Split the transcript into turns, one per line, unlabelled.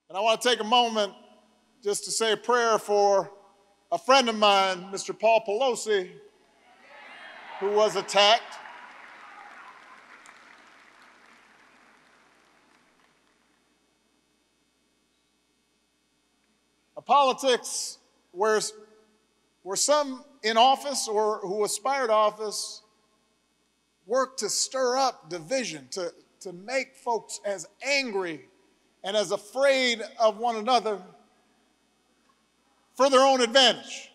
And I want to take a moment just to say a prayer for a friend of mine, Mr. Paul Pelosi, who was attacked. A politics where some in office or who aspire to office work to stir up division, to make folks as angry and as afraid of one another for their own advantage.